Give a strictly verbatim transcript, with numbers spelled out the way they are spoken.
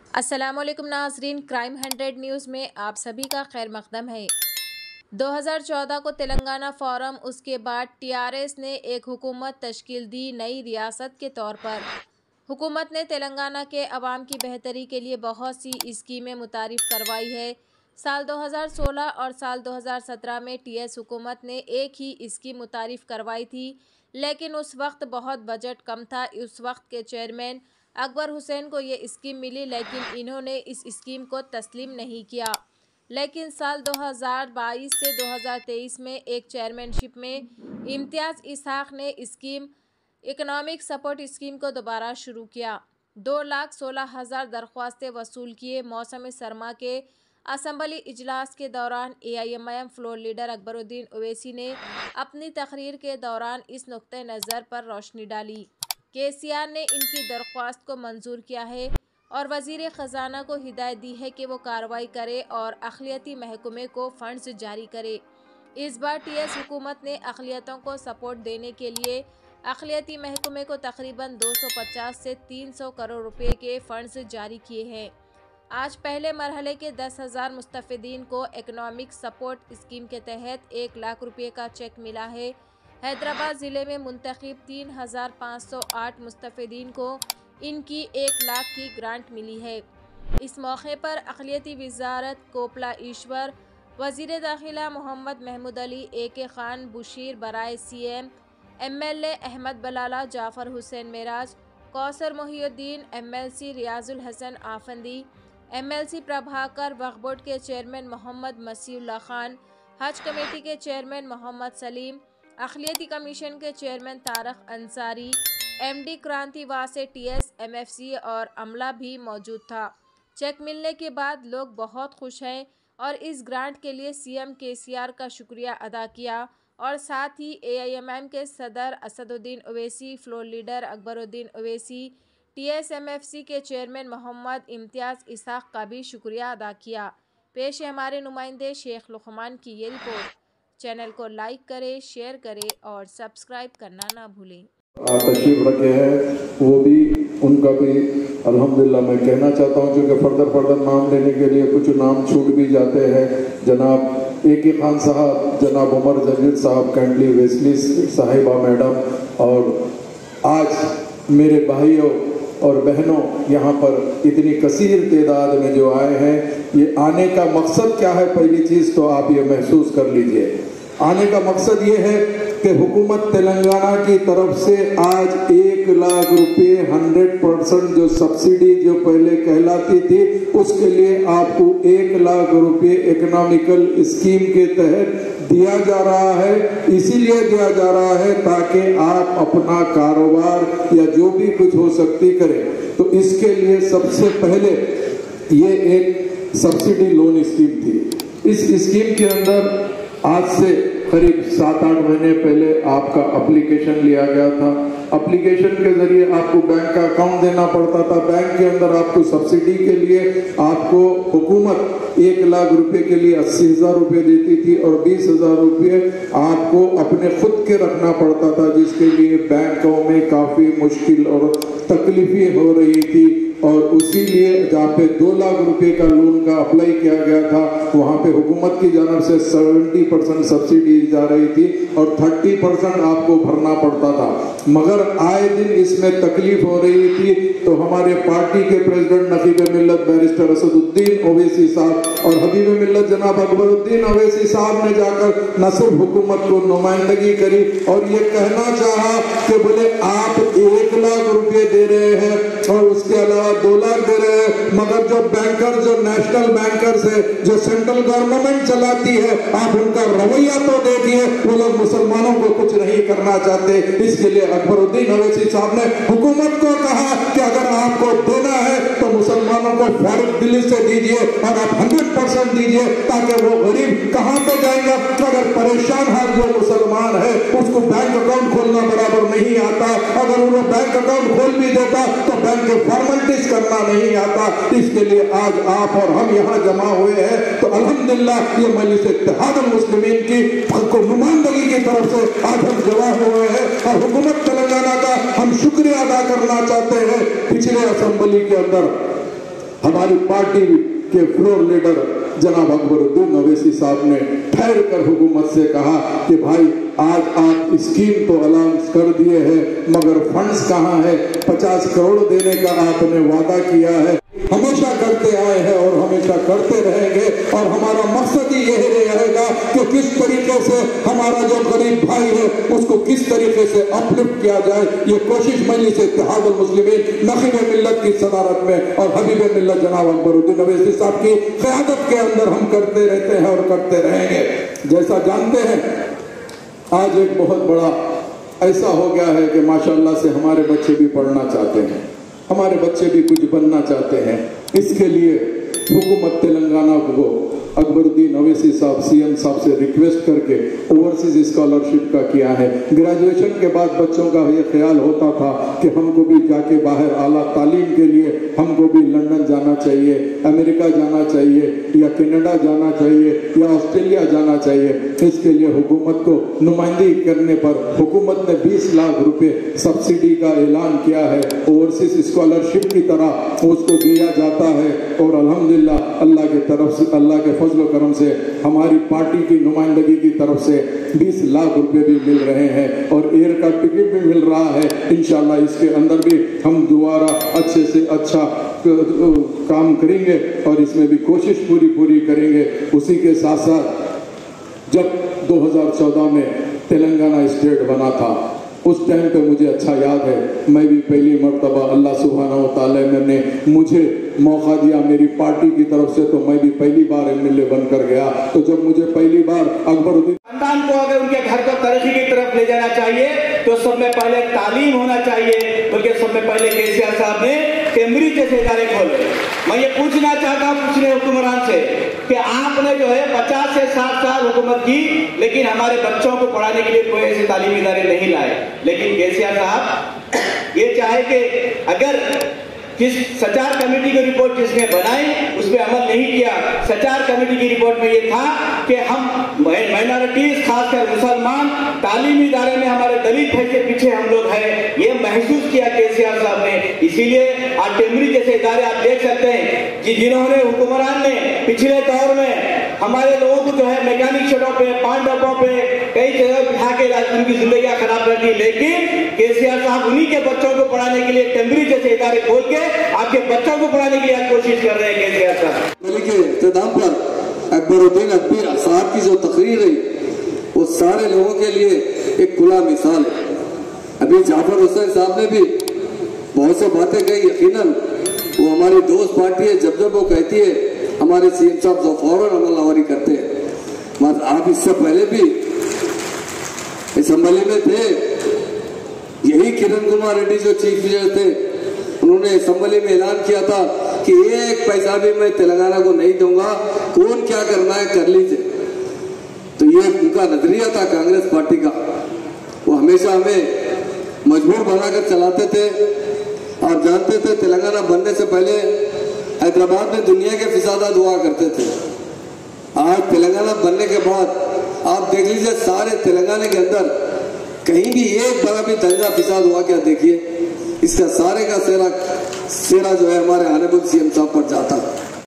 अस्सलामुअलैकुम नाज़रीन, crime hundred news में आप सभी का खैर मकदम है। दो हज़ार चौदह को तेलंगाना फोरम, उसके बाद टीआरएस ने एक हुकूमत तश्कील दी नई रियासत के तौर पर। हुकूमत ने तेलंगाना के अवाम की बेहतरी के लिए बहुत सी स्कीमें मुतारिफ करवाई है। साल दो हज़ार सोलह और साल दो हज़ार सत्रह में टीएस हुकूमत ने एक ही स्कीम मुतारिफ करवाई थी, लेकिन उस वक्त बहुत बजट कम था। उस वक्त के चेयरमैन अकबर हुसैन को ये स्कीम मिली, लेकिन इन्होंने इस स्कीम को तस्लीम नहीं किया। लेकिन साल दो हज़ार बाईस से दो हज़ार तेईस में एक चेयरमैनशिप में इम्तियाज़ इसहाक ने स्कीम इकनॉमिक सपोर्ट स्कीम को दोबारा शुरू किया। दो लाख सोलह हज़ार दरख्वास्तें वसूल किए। मौसम सरमा के असम्बली इजलास के दौरान AIMIM floor leader Akbaruddin Owaisi ने अपनी तकरीर के दौरान इस नुक्ते नज़र पर रोशनी डाली। केसीआर ने इनकी दरख्वास्त को मंजूर किया है और वज़ीर ख़जाना को हिदायत दी है कि वो कार्रवाई करे और अक़लियती महकमे को फंड्स जारी करे। इस बार टीएस हुकूमत ने अक़लियतों को सपोर्ट देने के लिए अक़लियती महकमे को तकरीबन दो सौ पचास से तीन सौ करोड़ रुपए के फंड्स जारी किए हैं। आज पहले मरहले के दस हज़ार मुस्तफ़िदीन को इकनॉमिक सपोर्ट स्कीम के तहत एक लाख रुपये का चेक मिला है। हैदराबाद ज़िले में मुंतखब तीन हज़ार पाँच सौ आठ मुस्तफ़िदीन को इनकी एक लाख की ग्रांट मिली है। इस मौके पर अक़लियती वज़ारत कोपला ईश्वर, वज़ीर दाखिला मोहम्मद महमूद अली, ए के खान बुशीर बराए CM, MLA Ahmed Balala, Jafar Hussain Meraj, Kausar Mohiuddin, MLC Riyazul Hasan Afandi, MLC Prabhakar, वक्फ बोर्ड के चेयरमैन मोहम्मद मसीउल्लाह खान, हज कमेटी के चेयरमैन मोहम्मद सलीम, अक़लियती कमीशन के chairman Tariq Ansari, MD Kranti Wasey, TS, MFC और अमला भी मौजूद था। चेक मिलने के बाद लोग बहुत खुश हैं और इस ग्रांट के लिए सीएम केसीआर का शुक्रिया अदा किया और साथ ही एआईएमआईएम के सदर Asaduddin Owaisi, floor leader Akbaruddin Owaisi, TS MFC के चेयरमैन मोहम्मद इम्तियाज़ इसहाक का भी शुक्रिया अदा किया। पेश है हमारे नुमाइंदे शेख लुकमान की ये रिपोर्ट। चैनल को लाइक करें, शेयर करें और सब्सक्राइब करना ना भूलें। तशरीफ रखे हैं वो भी, उनका भी अल्हम्दुलिल्लाह मैं कहना चाहता हूँ, क्योंकि फर्दर फर्दर नाम लेने के लिए कुछ नाम छूट भी जाते हैं। जनाब ए के खान साहब, जनाब उमर जगीर साहब, कैंडली वेस्ली साहिबा मैडम, और आज मेरे भाइयों और बहनों यहाँ पर इतनी कसीर तादाद में जो आए हैं, ये आने का मकसद क्या है? पहली चीज़ तो आप ये महसूस कर लीजिए। आने का मकसद ये है कि हुकूमत तेलंगाना की तरफ से आज एक लाख रुपए हंड्रेड परसेंट जो सब्सिडी जो पहले कहलाती थी, उसके लिए आपको एक लाख रुपए इकोनॉमिकल स्कीम के तहत दिया जा रहा है। इसीलिए दिया जा रहा है ताकि आप अपना कारोबार या जो भी कुछ हो सकती करें। तो इसके लिए सबसे पहले ये एक सब्सिडी लोन स्कीम थी। इस स्कीम के अंदर आज से करीब सात आठ महीने पहले आपका एप्लीकेशन लिया गया था। एप्लीकेशन के जरिए आपको बैंक का अकाउंट देना पड़ता था। बैंक के अंदर आपको सब्सिडी के लिए आपको हुकूमत एक लाख रुपए के लिए अस्सी हजार रुपये देती थी और बीस हजार रुपये आपको अपने खुद के रखना पड़ता था, जिसके लिए बैंकों में काफी मुश्किल और तकलीफें हो रही थी। और उसी लिए जहाँ पे दो लाख रुपए का लोन का अप्लाई किया गया था, वहाँ पे हुकूमत की जानब से सत्तर परसेंट सब्सिडी जा रही थी और तीस परसेंट आपको भरना पड़ता था। मगर आए दिन इसमें तकलीफ हो रही थी, तो हमारे पार्टी के प्रेसिडेंट नकीब मिल्लत बैरिस्टर असदुद्दीन ओवैसी साहब और हबीब मिल्लत जनाब अकबरुद्दीन ओवैसी साहब ने जाकर न सिर्फ हुकूमत को नुमाइंदगी करी और ये कहना चाहा कि बोले आप एक लाख रुपये दे रहे हैं और उसके अलावा दो लाख दे रहे हैं, मगर जो बैंकर, जो नेशनल बैंकर्स है, जो सेंट्रल गवर्नमेंट चलाती है, आप उनका रवैया तो देखिए। वो लोग मुसलमानों को कुछ नहीं करना चाहते। इसके लिए अकबरुद्दीन ओवैसी साहब ने हुकूमत को कहा कि अगर आपको देना है तो मुसलमानों को फौरन दिल्ली से दीजिए और आप हंड्रेड परसेंट दीजिए, ताकि वो गरीब कहाँ पे जाएंगे? अगर परेशान हाल जो मुसलमान है उसको बैंक अकाउंट खोलना बराबर नहीं आता, अगर उन्हें बैंक अकाउंट खोल भी देता तो बैंक के फॉर्मेलिटीज करना नहीं आता। इसके लिए आज आप और हम यहाँ जमा हुए हैं, तो अल्हम्दुलिल्लाह ये मजलिस इत्तेहादुल मुस्लिमीन की नुमाइंदगी की तरफ से आज हम जमा हुए हैं और हुकूमत तेलंगाना का हम शुक्रिया अदा करना चाहते हैं। पिछले असेंबली के अंदर हमारी पार्टी के फ्लोर लीडर जनाब अकबरुद्दीन अवैसी साहब ने ठहर कर हुकूमत से कहा कि भाई आज आप स्कीम तो अनाउंस कर दिए हैं मगर फंड्स कहाँ है, पचास करोड़ देने का आपने वादा किया है। हमेशा करते आए हैं और हमेशा करते रहेंगे और हमारा मकसद ही यही रहेगा कि किस तरीके से हमारा जो गरीब भाई है उसको किस तरीके से अपलिफ्ट किया जाए। ये कोशिश मजलिस इत्तेहादुल मुस्लिमीन नखीब मिल्लत की सदारत में और हबीब मिल्लत जनाब अकबरुद्दीन अवैसी साहब की क़यादत के अंदर हम करते रहते हैं और करते रहेंगे। जैसा जानते हैं आज एक बहुत बड़ा ऐसा हो गया है कि माशाअल्लाह से हमारे बच्चे भी पढ़ना चाहते हैं, हमारे बच्चे भी कुछ बनना चाहते हैं। इसके लिए हुकूमत तेलंगाना को अकबरुद्दीन अवैसी साहब सीएम साहब से रिक्वेस्ट करके ओवरसीज स्कॉलरशिप का किया है। ग्रेजुएशन के बाद बच्चों का ये ख्याल होता था कि हमको भी जाके बाहर आला तालीम के लिए हमको भी लंदन जाना चाहिए, अमेरिका जाना चाहिए या कनाडा जाना चाहिए या ऑस्ट्रेलिया जाना चाहिए। इसके लिए हुकूमत को नुमाइंदगी करने पर हुकूमत ने बीस लाख रुपए सब्सिडी का ऐलान किया है। ओवरसीज स्कॉलरशिप की तरह उसको दिया जाता है और अल्हम्दुलिल्लाह अल्लाह की तरफ से, अल्लाह के फजल करम से हमारी पार्टी की नुमाइंदगी की तरफ से बीस लाख रुपए भी मिल रहे हैं और एयर का टिकट भी मिल रहा है। इंशाल्लाह इसके अंदर भी हम दोबारा अच्छे से अच्छा काम करेंगे और इसमें भी कोशिश पूरी पूरी करेंगे। उसी के साथ साथ जब दो हज़ार चौदह में तेलंगाना स्टेट बना था उस टाइम पे मुझे अच्छा याद है, मैं भी पहली मर्तबा अल्लाह सुब्हानहू व तआला ने मुझे मौका दिया मेरी पार्टी की तरफ से, तो मैं भी पहली बार एमएलए बनकर गया। तो जब मुझे पहली बार अकबरुद्दीन खानदान को अगर उनके घर को तरक्की की तरफ ले जाना चाहिए तो सब में पहले तालीम होना चाहिए, बल्कि सब में पहले केसीआर साहब ने कैम्ब्रिज जैसे इदारे खोले। मैं ये पूछना चाहता हूँ पिछले हुक्मरान से कि आपने जो है पचास से साठ साल हुकूमत की, लेकिन हमारे बच्चों को पढ़ाने के लिए कोई ऐसे तालीमी इदारे नहीं लाए। लेकिन केसीआर साहब ये चाहे कि अगर जिस सचार कमेटी की रिपोर्ट जिसने बनाई उसमें अमल नहीं किया। सचार कमेटी की रिपोर्ट में ये था कि हम माइनॉरिटीज खासकर मुसलमान तालीमी इदारे में हमारे दलित है के पीछे हम लोग हैं, ये महसूस किया केसीआर साहब ने। इसीलिए आज टेमरी जैसे इदारे आप देख सकते हैं कि जिन्होंने हुक्मरान ने पिछले दौर में हमारे लोगों को जो है मैकेनिक शेडों पे, पान डब्बों पे कई जगह बिठा के उनकी जिंदगी खराब कर दी। लेकिन केसीआर साहब उन्हीं के बच्चों को पढ़ाने के लिए टेमरी जैसे इदारे खोल के आपके बच्चों को पढ़ाने के लिए आज कोशिश कर रहे हैं केसीआर साहब। के इख्तिताम पर अकबरुद्दीन अकबर साहब की जो तकरीर है वो सारे लोगों के लिए एक खुला मिसाल है। अभी जाफर हुसैन साहब ने भी बहुत सी बातें कही, यकीनन वो हमारी दोस्त पार्टी है, जब जब वो कहती है हमारे सीएम साहब तो फौरन अमलवारी करते हैं। मगर आप इससे पहले भी असम्बली में थे, यही किरण कुमार रेड्डी जो चीफ मिनिस्टर थे उन्होंने असम्बली में ऐलान किया था कि एक पैसा भी मैं तेलंगाना को नहीं दूंगा, कौन क्या करना है कर लीजिए। तो ये उनका नजरिया था कांग्रेस पार्टी का। वो हमेशा हमें मजबूर बनाकर चलाते थे और जानते थे तेलंगाना बनने से पहले हैदराबाद में दुनिया के फिसादात हुआ करते थे। आज तेलंगाना बनने के बाद आप देख लीजिए सारे तेलंगाना के अंदर कहीं भी एक बड़ा भी दंगा फिसाद हुआ क्या देखिए, इसका सारे का सेरा सेरा जो है हमारे ऑनरेबल सीएम साहब पर जाता है।